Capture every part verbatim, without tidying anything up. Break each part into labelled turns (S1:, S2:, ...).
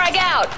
S1: Frag out!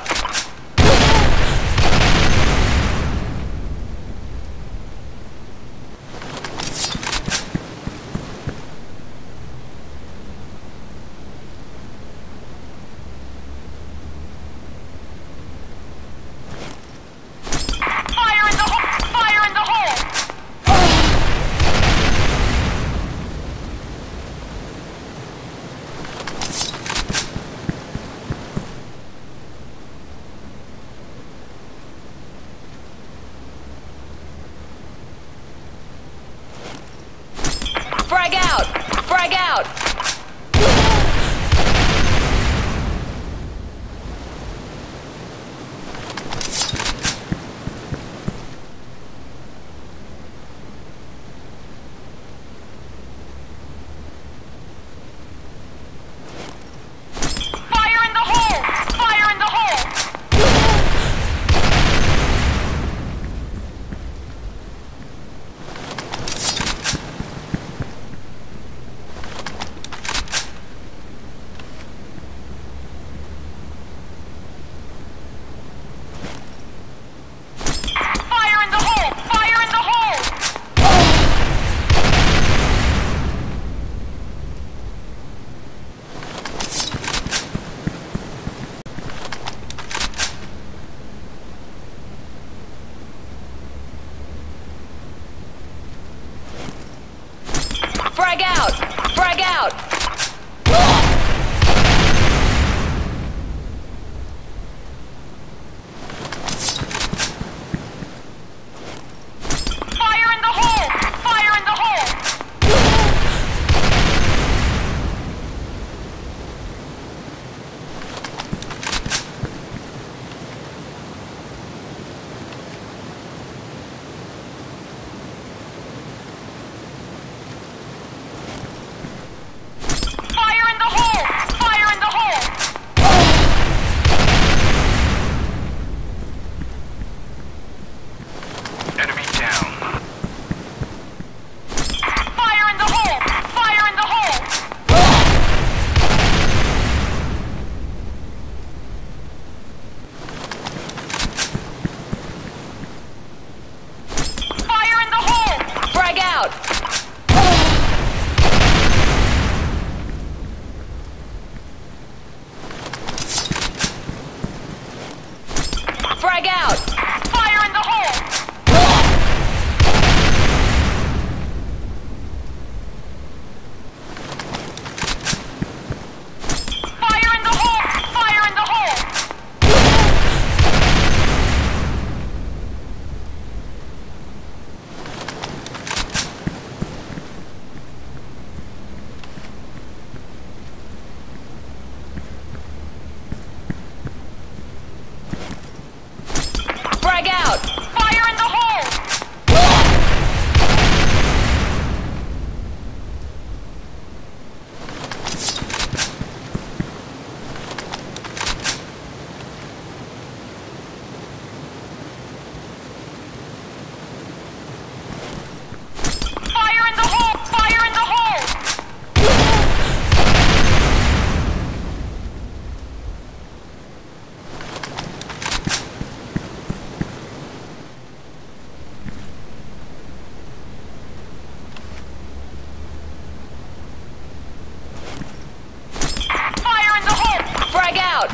S1: Frag out! Frag out! Fire in the hole! Fire in the hole! Frag out! Frag out! Fire in the hole! Fire in the hole! Frag out! Fire in the hole! Fire in the hole! Fire in the hole! Frag out! Fire in the hole! Fire in the hole! Fire in the hole! Frag out!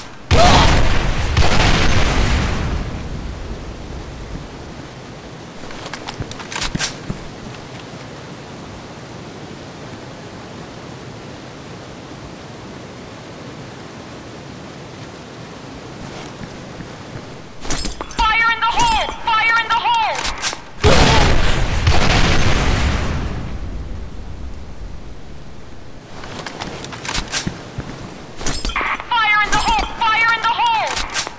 S1: Fire in the hole! Fire in the hole! Fire in the hole! Fire in the hole!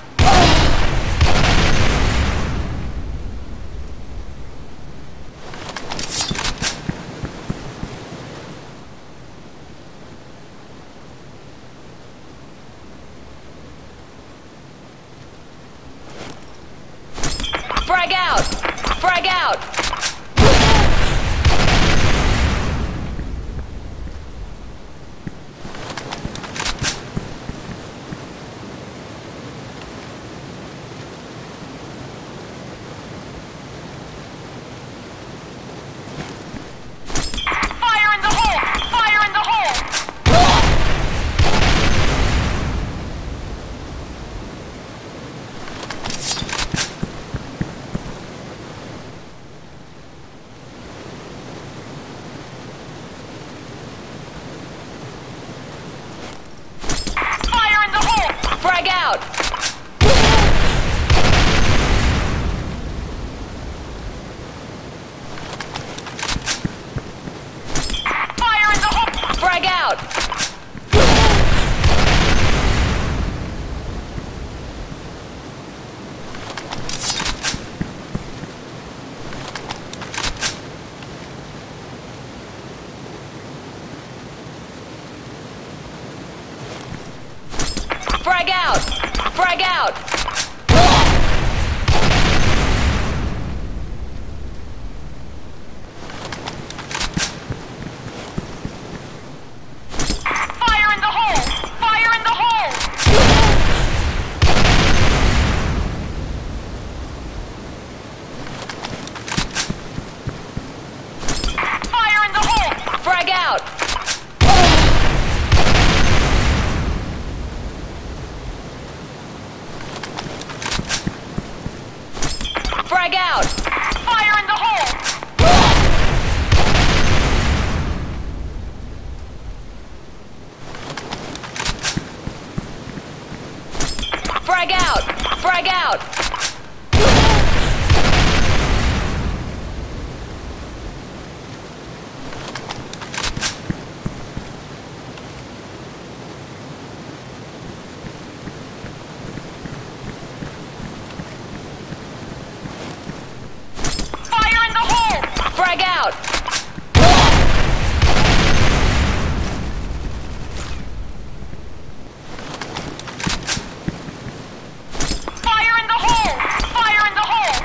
S1: Frag out! Frag out! Frag out! Fire in the hole! Frag out! Frag out! Frag out! Fire in the hole! Fire in the hole! Fire in the hole! Frag out! Frag out! Fire in the hole! Frag out! Frag out! Frag out! Fire in the hole! Fire in the hole!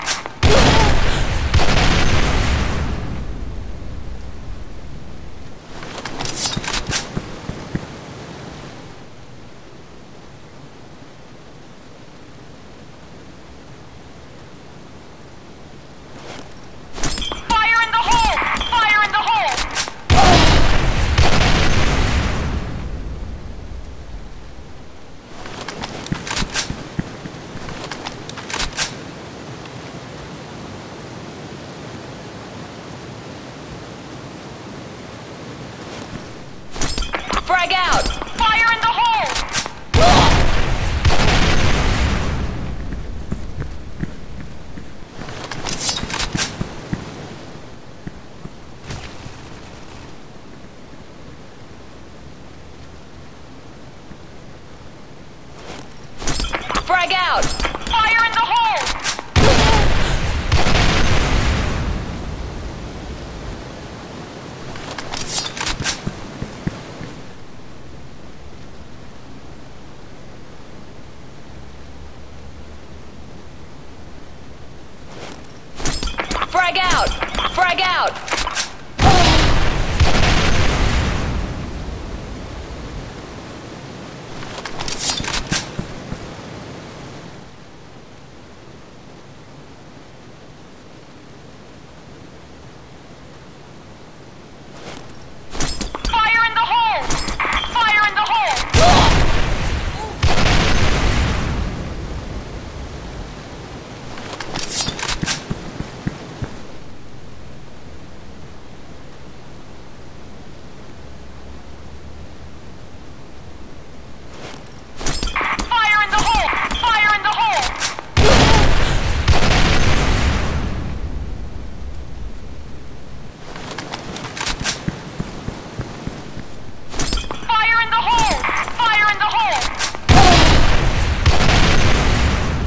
S1: Frag out! Fire in the hole! Frag out! Fire in the hole! Frag out! Frag out! Fire in the hole! Fire in the hole!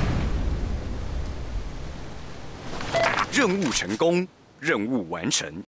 S2: 任务成功，任务完成。